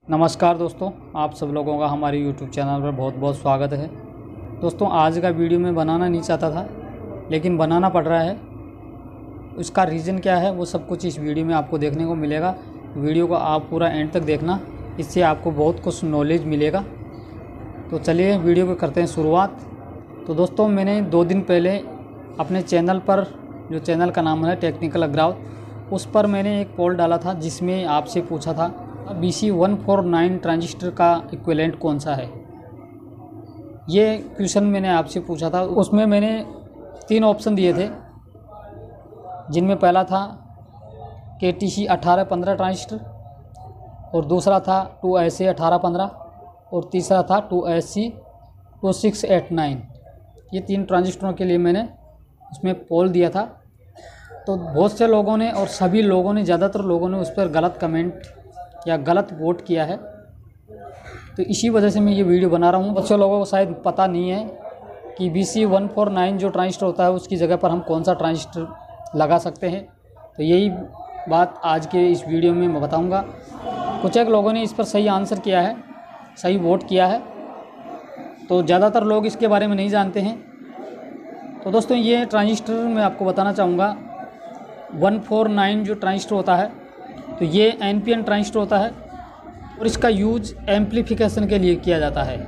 नमस्कार दोस्तों, आप सब लोगों का हमारे YouTube चैनल पर बहुत बहुत स्वागत है। दोस्तों, आज का वीडियो मैं बनाना नहीं चाहता था, लेकिन बनाना पड़ रहा है। उसका रीज़न क्या है वो सब कुछ इस वीडियो में आपको देखने को मिलेगा। वीडियो को आप पूरा एंड तक देखना, इससे आपको बहुत कुछ नॉलेज मिलेगा। तो चलिए वीडियो को करते हैं शुरुआत। तो दोस्तों, मैंने 2 दिन पहले अपने चैनल पर, जो चैनल का नाम है टेक्निकल अग्राव, उस पर मैंने एक पोल डाला था जिसमें आपसे पूछा था BC149 ट्रांजिस्टर का इक्विवेलेंट कौन सा है। ये क्वेश्चन मैंने आपसे पूछा था। उसमें मैंने 3 ऑप्शन दिए थे, जिनमें पहला था KTC 1815 ट्रांजिस्टर, और दूसरा था 2SC 1815, और तीसरा था 2SC 2689। ये 3 ट्रांजिस्टरों के लिए मैंने उसमें पोल दिया था। तो बहुत से लोगों ने, और सभी लोगों ने, ज़्यादातर लोगों ने उस पर गलत कमेंट या गलत वोट किया है। तो इसी वजह से मैं ये वीडियो बना रहा हूँ। बहुत से लोगों को शायद पता नहीं है कि BC149 जो ट्रांजिस्टर होता है उसकी जगह पर हम कौन सा ट्रांजिस्टर लगा सकते हैं। तो यही बात आज के इस वीडियो में मैं बताऊँगा। कुछ एक लोगों ने इस पर सही आंसर किया है, सही वोट किया है, तो ज़्यादातर लोग इसके बारे में नहीं जानते हैं। तो दोस्तों, ये ट्रांजिस्टर मैं आपको बताना चाहूँगा, 149 जो ट्रांजिस्टर होता है, तो ये NPN ट्रांजिस्टर होता है, और इसका यूज एम्प्लीफिकेशन के लिए किया जाता है।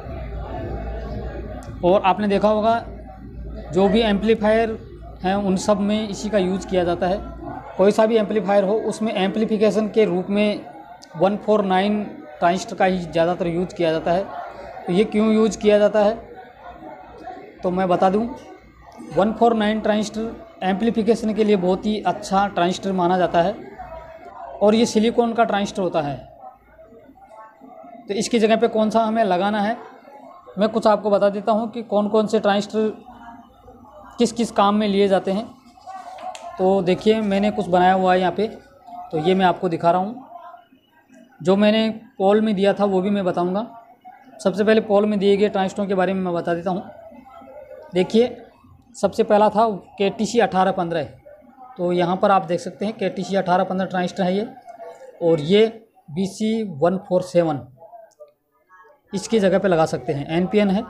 और आपने देखा होगा जो भी एम्पलीफायर हैं उन सब में इसी का यूज किया जाता है। कोई सा भी एम्पलीफायर हो, उसमें एम्प्लीफिकेशन के रूप में 149 ट्रांजिस्टर का ही ज़्यादातर यूज किया जाता है। तो ये क्यों यूज किया जाता है तो मैं बता दूं। 149 ट्रांजिस्टर एम्प्लीफिकेशन के लिए बहुत ही अच्छा ट्रांजिस्टर माना जाता है, और ये सिलिकॉन का ट्रांजिस्टर होता है। तो इसकी जगह पे कौन सा हमें लगाना है, मैं कुछ आपको बता देता हूँ कि कौन कौन से ट्रांजिस्टर किस किस काम में लिए जाते हैं। तो देखिए, मैंने कुछ बनाया हुआ है यहाँ पे, तो ये मैं आपको दिखा रहा हूँ। जो मैंने पोल में दिया था वो भी मैं बताऊँगा। सबसे पहले पोल में दिए गए ट्रांजिस्टरों के बारे में मैं बता देता हूँ। देखिए, सबसे पहला था KTC 1815। तो यहाँ पर आप देख सकते हैं KTC 1815 ट्रांजिस्टर है ये, और ये BC147 इसकी जगह पे लगा सकते हैं। NPN है,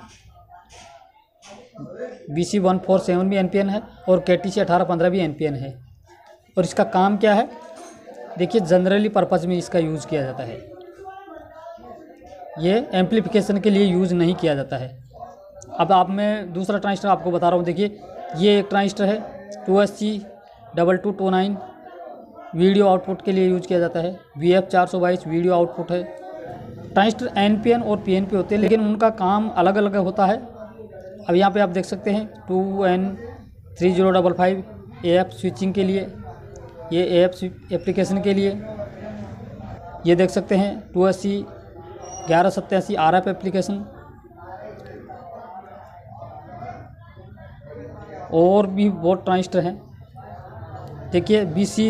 BC147 भी NPN है, और KTC 1815 भी NPN है। और इसका काम क्या है, देखिए, जनरली पर्पज़ में इसका यूज़ किया जाता है। ये एम्प्लीफिकेशन के लिए यूज़ नहीं किया जाता है। अब मैं दूसरा ट्रांजिस्टर आपको बता रहा हूँ। देखिए, ये एक ट्रांजिस्टर है 2SC2229, वीडियो आउटपुट के लिए यूज किया जाता है। VF422 वीडियो आउटपुट है। ट्रांजिस्टर NPN और PNP होते हैं, लेकिन उनका काम अलग अलग होता है। अब यहाँ पे आप देख सकते हैं 2N3055 AF स्विचिंग के लिए, ये AF एप्लीकेशन के लिए। ये देख सकते हैं 2SC 1187 RF एप्लीकेशन। और भी बहुत ट्रांजिस्टर हैं। देखिए,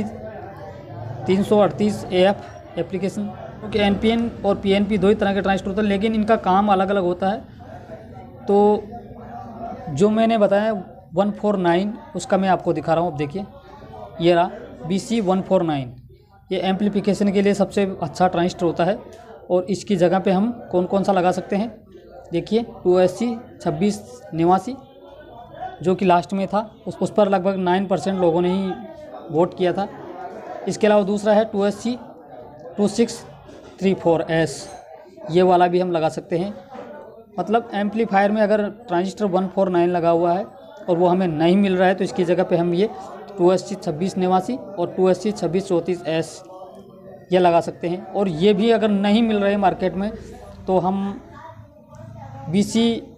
BC338 AF एप्लीकेशन, क्योंकि NPN और PNP 2 ही तरह के ट्रांजिस्टर होते हैं, लेकिन इनका काम अलग अलग होता है। तो जो मैंने बताया 149, उसका मैं आपको दिखा रहा हूँ। अब देखिए, ये रहा BC149। ये एम्प्लीफिकेशन के लिए सबसे अच्छा ट्रांजिस्टर होता है, और इसकी जगह पे हम कौन कौन सा लगा सकते हैं। देखिए, 2SC 2689 जो कि लास्ट में था, उस पर लगभग 9% लोगों ने ही वोट किया था। इसके अलावा दूसरा है 2SC 2634S, ये वाला भी हम लगा सकते हैं। मतलब एम्पलीफायर में अगर ट्रांजिस्टर 149 लगा हुआ है और वो हमें नहीं मिल रहा है, तो इसकी जगह पे हम ये 2SC 2689 और 2SC 2634S ये लगा सकते हैं। और ये भी अगर नहीं मिल रहे मार्केट में, तो हम BC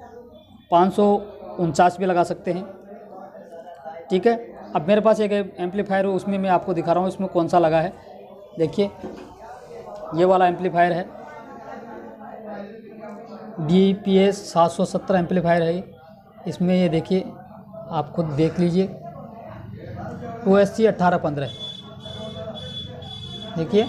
549 भी लगा सकते हैं। ठीक है। अब मेरे पास एक एम्पलीफायर है, उसमें मैं आपको दिखा रहा हूँ इसमें कौन सा लगा है। देखिए, ये वाला एम्पलीफायर है, DPS 770 एम्पलीफायर है ये। इसमें ये देखिए, आप खुद देख लीजिए, 2SC 1815। देखिए,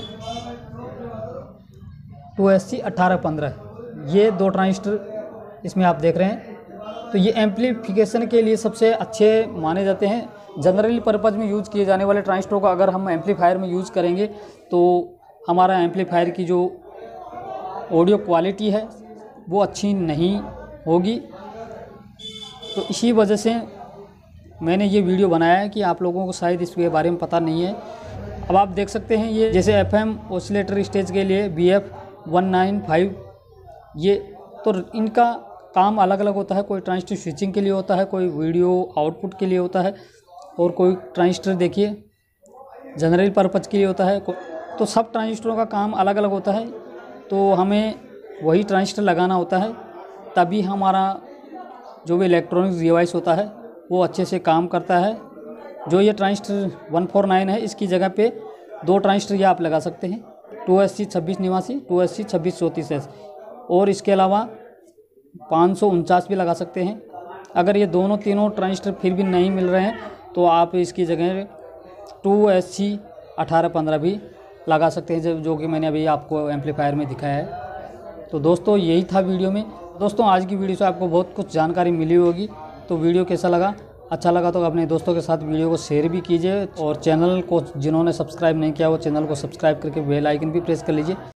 2SC 1815, ये 2 ट्रांजिस्टर इसमें आप देख रहे हैं। तो ये एम्प्लीफिकेशन के लिए सबसे अच्छे माने जाते हैं। जनरली पर्पज़ में यूज़ किए जाने वाले ट्रांजिस्टरों का अगर हम एम्पलीफायर में यूज़ करेंगे तो हमारा एम्पलीफायर की जो ऑडियो क्वालिटी है वो अच्छी नहीं होगी। तो इसी वजह से मैंने ये वीडियो बनाया है कि आप लोगों को शायद इसके बारे में पता नहीं है। अब आप देख सकते हैं ये जैसे FM ऑसिलेटर स्टेज के लिए BF195, ये तो इनका काम अलग अलग होता है। कोई ट्रांजिस्टर स्विचिंग के लिए होता है, कोई वीडियो आउटपुट के लिए होता है, और कोई ट्रांजिस्टर देखिए जनरल पर्पज़ के लिए होता है। तो सब ट्रांजिस्टरों का काम अलग अलग होता है। तो हमें वही ट्रांजिस्टर लगाना होता है, तभी हमारा जो भी इलेक्ट्रॉनिक्स डिवाइस होता है वो अच्छे से काम करता है। जो ये ट्रांजिस्टर 149 है, इसकी जगह पे 2 ट्रांजिस्टर ये आप लगा सकते हैं, 2SC2689, 2SC2634S, और इसके अलावा 549 भी लगा सकते हैं। अगर ये तीनों ट्रांजिस्टर फिर भी नहीं मिल रहे हैं तो आप इसकी जगह 2SC1815 भी लगा सकते हैं, जो कि मैंने अभी आपको एम्पलीफायर में दिखाया है। तो दोस्तों यही था वीडियो में। दोस्तों आज की वीडियो से आपको बहुत कुछ जानकारी मिली होगी। तो वीडियो कैसा लगा? अच्छा लगा तो अपने दोस्तों के साथ वीडियो को शेयर भी कीजिए, और चैनल को जिन्होंने सब्सक्राइब नहीं किया वो चैनल को सब्सक्राइब करके बेल आइकन भी प्रेस कर लीजिए।